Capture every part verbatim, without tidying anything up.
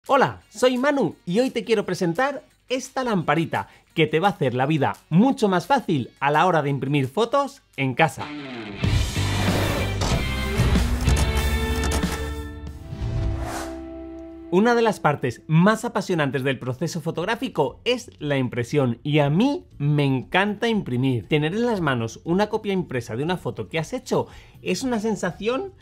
Hola, soy Manu y hoy te quiero presentar esta lamparita que te va a hacer la vida mucho más fácil a la hora de imprimir fotos en casa. Una de las partes más apasionantes del proceso fotográfico es la impresión y a mí me encanta imprimir. Tener en las manos una copia impresa de una foto que has hecho es una sensación...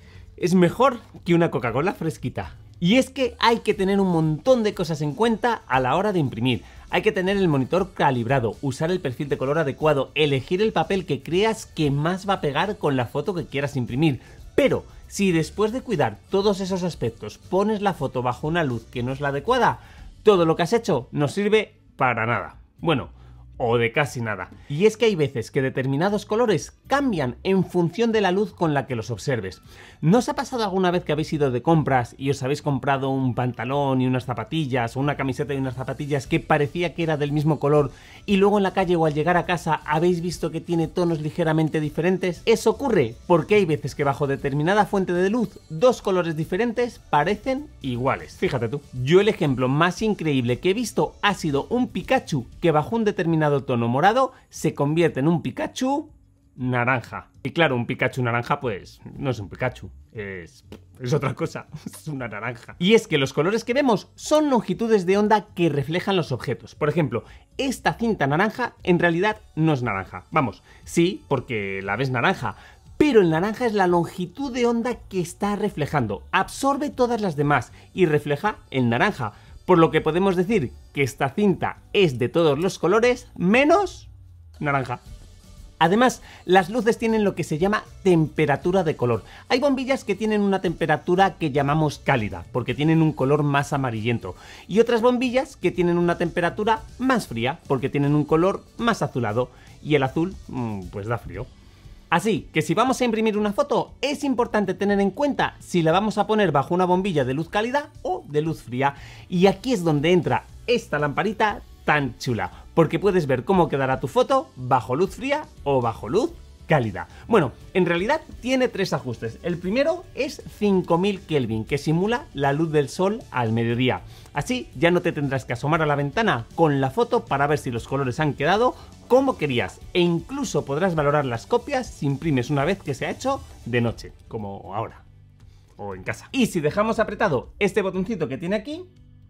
es mejor que una Coca-Cola fresquita. Y es que hay que tener un montón de cosas en cuenta a la hora de imprimir. Hay que tener el monitor calibrado, usar el perfil de color adecuado, elegir el papel que creas que más va a pegar con la foto que quieras imprimir. Pero si después de cuidar todos esos aspectos pones la foto bajo una luz que no es la adecuada, todo lo que has hecho no sirve para nada. Bueno, o de casi nada. Y es que hay veces que determinados colores cambian en función de la luz con la que los observes. ¿No os ha pasado alguna vez que habéis ido de compras y os habéis comprado un pantalón y unas zapatillas o una camiseta y unas zapatillas que parecía que era del mismo color y luego en la calle o al llegar a casa habéis visto que tiene tonos ligeramente diferentes? Eso ocurre porque hay veces que bajo determinada fuente de luz dos colores diferentes parecen iguales. Fíjate tú. Yo el ejemplo más increíble que he visto ha sido un Pikachu que bajo un determinado tono morado se convierte en un Pikachu naranja. Y claro, un Pikachu naranja pues no es un Pikachu, es, es otra cosa, es una naranja. Y es que los colores que vemos son longitudes de onda que reflejan los objetos. Por ejemplo, esta cinta naranja en realidad no es naranja. Vamos, sí, porque la ves naranja, pero el naranja es la longitud de onda que está reflejando. Absorbe todas las demás y refleja el naranja. Por lo que podemos decir que esta cinta es de todos los colores menos naranja. Además, las luces tienen lo que se llama temperatura de color. Hay bombillas que tienen una temperatura que llamamos cálida, porque tienen un color más amarillento. Y otras bombillas que tienen una temperatura más fría, porque tienen un color más azulado. Y el azul, pues da frío. Así que si vamos a imprimir una foto, es importante tener en cuenta si la vamos a poner bajo una bombilla de luz cálida o de luz fría. Y aquí es donde entra esta lamparita tan chula, porque puedes ver cómo quedará tu foto bajo luz fría o bajo luz cálida. Bueno, en realidad tiene tres ajustes. El primero es cinco mil Kelvin, que simula la luz del sol al mediodía. Así ya no te tendrás que asomar a la ventana con la foto para ver si los colores han quedado como querías, e incluso podrás valorar las copias si imprimes una vez que se ha hecho de noche, como ahora, o en casa. Y si dejamos apretado este botoncito que tiene aquí,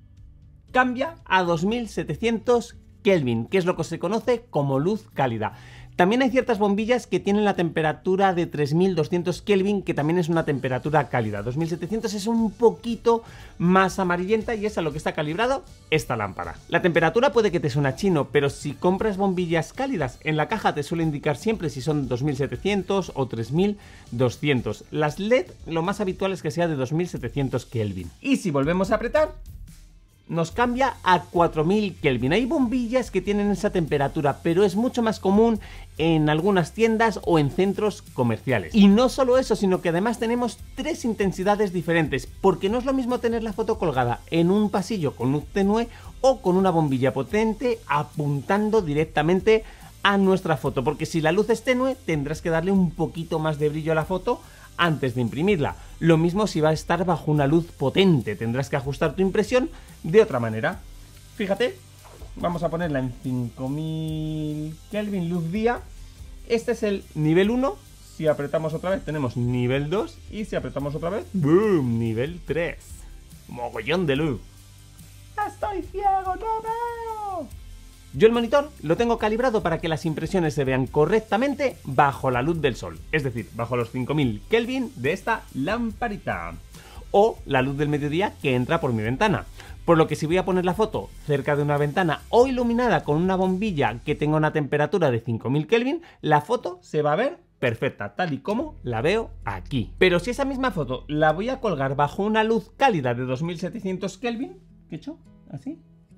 cambia a dos mil setecientos Kelvin, que es lo que se conoce como luz cálida. También hay ciertas bombillas que tienen la temperatura de tres mil doscientos Kelvin, que también es una temperatura cálida. dos mil setecientos es un poquito más amarillenta y es a lo que está calibrado esta lámpara. La temperatura puede que te suene chino, pero si compras bombillas cálidas, en la caja te suele indicar siempre si son dos mil setecientos o tres mil doscientos. Las L E D lo más habitual es que sea de dos mil setecientos Kelvin. Y si volvemos a apretar, nos cambia a cuatro mil Kelvin. Hay bombillas que tienen esa temperatura, pero es mucho más común en algunas tiendas o en centros comerciales. Y no solo eso, sino que además tenemos tres intensidades diferentes, porque no es lo mismo tener la foto colgada en un pasillo con luz tenue o con una bombilla potente apuntando directamente a nuestra foto, porque si la luz es tenue tendrás que darle un poquito más de brillo a la foto antes de imprimirla. Lo mismo si va a estar bajo una luz potente, tendrás que ajustar tu impresión de otra manera. Fíjate, vamos a ponerla en cinco mil Kelvin, luz día. Este es el nivel uno. Si apretamos otra vez tenemos nivel dos y si apretamos otra vez, ¡boom!, nivel tres. Mogollón de luz. ¡Estoy ciego, no veo! Yo el monitor lo tengo calibrado para que las impresiones se vean correctamente bajo la luz del sol, es decir, bajo los cinco mil Kelvin de esta lamparita, o la luz del mediodía que entra por mi ventana. Por lo que si voy a poner la foto cerca de una ventana o iluminada con una bombilla que tenga una temperatura de cinco mil Kelvin, la foto se va a ver perfecta, tal y como la veo aquí. Pero si esa misma foto la voy a colgar bajo una luz cálida de dos mil setecientos Kelvin, ¿qué he hecho? ¿Así?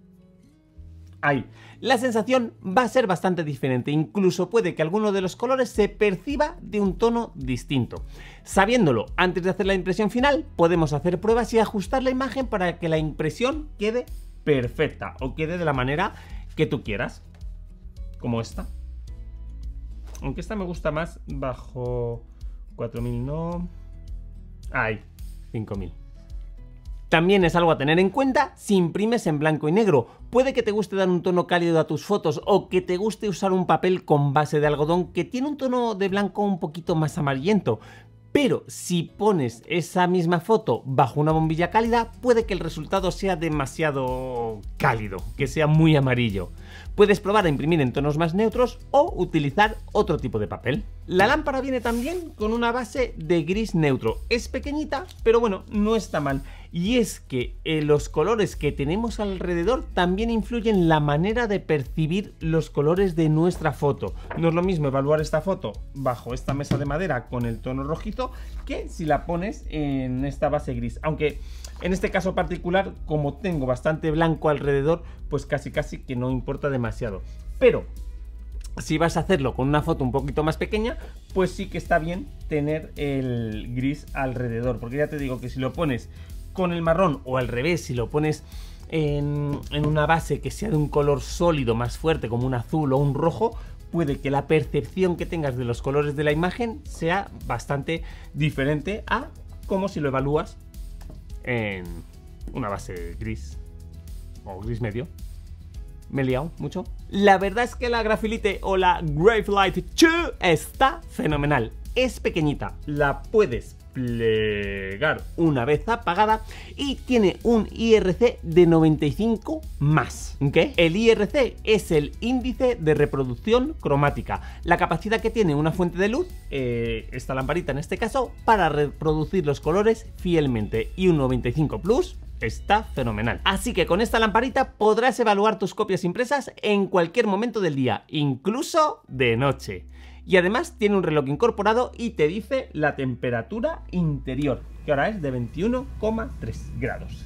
Ahí. La sensación va a ser bastante diferente, incluso puede que alguno de los colores se perciba de un tono distinto. Sabiéndolo antes de hacer la impresión final, podemos hacer pruebas y ajustar la imagen para que la impresión quede perfecta o quede de la manera que tú quieras, como esta. Aunque esta me gusta más bajo cuatro mil, no... Ahí, cinco mil. También es algo a tener en cuenta si imprimes en blanco y negro. Puede que te guste dar un tono cálido a tus fotos o que te guste usar un papel con base de algodón que tiene un tono de blanco un poquito más amarillento. Pero si pones esa misma foto bajo una bombilla cálida, puede que el resultado sea demasiado cálido, que sea muy amarillo. Puedes probar a imprimir en tonos más neutros o utilizar otro tipo de papel. La lámpara viene también con una base de gris neutro. Es pequeñita, pero bueno, no está mal. Y es que eh, los colores que tenemos alrededor también influyen en la manera de percibir los colores de nuestra foto. No es lo mismo evaluar esta foto bajo esta mesa de madera con el tono rojizo que si la pones en esta base gris. Aunque en este caso particular, como tengo bastante blanco alrededor, pues casi casi que no importa demasiado. Pero si vas a hacerlo con una foto un poquito más pequeña, pues sí que está bien tener el gris alrededor. Porque ya te digo que si lo pones con el marrón o al revés, si lo pones en, en una base que sea de un color sólido más fuerte como un azul o un rojo, puede que la percepción que tengas de los colores de la imagen sea bastante diferente a como si lo evalúas en una base gris o gris medio. ¿Me he liado mucho? La verdad es que la Graphilyte o la Graphilyte dos está fenomenal. Es pequeñita, la puedes plegar una vez apagada y tiene un I R C de noventa y cinco más. ¿Qué? El I R C es el índice de reproducción cromática, la capacidad que tiene una fuente de luz, eh, esta lamparita en este caso, para reproducir los colores fielmente, y un noventa y cinco plus está fenomenal. Así que con esta lamparita podrás evaluar tus copias impresas en cualquier momento del día, incluso de noche. Y además tiene un reloj incorporado y te dice la temperatura interior, que ahora es de veintiuno coma tres grados.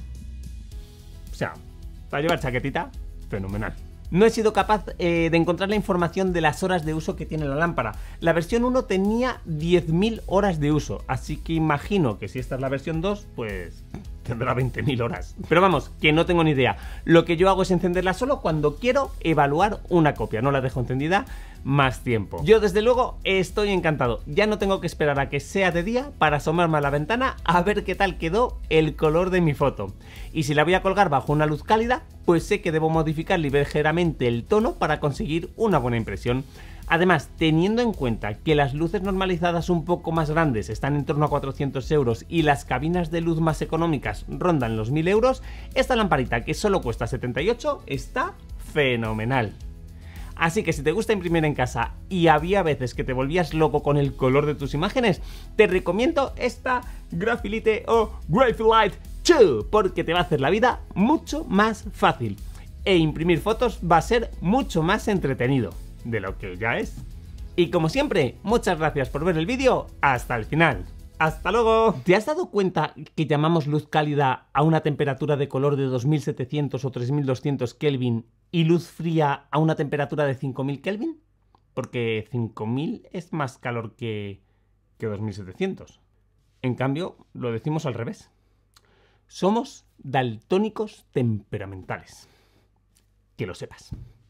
O sea, para llevar chaquetita, fenomenal. No he sido capaz eh, de encontrar la información de las horas de uso que tiene la lámpara. La versión uno tenía diez mil horas de uso, así que imagino que si esta es la versión dos, pues tendrá veinte mil horas. Pero vamos, que no tengo ni idea. Lo que yo hago es encenderla solo cuando quiero evaluar una copia. No la dejo encendida más tiempo. Yo desde luego estoy encantado. Ya no tengo que esperar a que sea de día para asomarme a la ventana a ver qué tal quedó el color de mi foto. Y si la voy a colgar bajo una luz cálida, pues sé que debo modificar ligeramente el tono para conseguir una buena impresión. Además, teniendo en cuenta que las luces normalizadas un poco más grandes están en torno a cuatrocientos euros y las cabinas de luz más económicas rondan los mil euros, esta lamparita, que solo cuesta setenta y ocho, está fenomenal. Así que si te gusta imprimir en casa y había veces que te volvías loco con el color de tus imágenes, te recomiendo esta Graphilyte o Graphilyte dos, porque te va a hacer la vida mucho más fácil e imprimir fotos va a ser mucho más entretenido de lo que ya es. Y como siempre, muchas gracias por ver el vídeo hasta el final. ¡Hasta luego! ¿Te has dado cuenta que llamamos luz cálida a una temperatura de color de dos mil setecientos o tres mil doscientos Kelvin y luz fría a una temperatura de cinco mil Kelvin? Porque cinco mil es más calor que, que dos mil setecientos. En cambio, lo decimos al revés. Somos daltónicos temperamentales. Que lo sepas.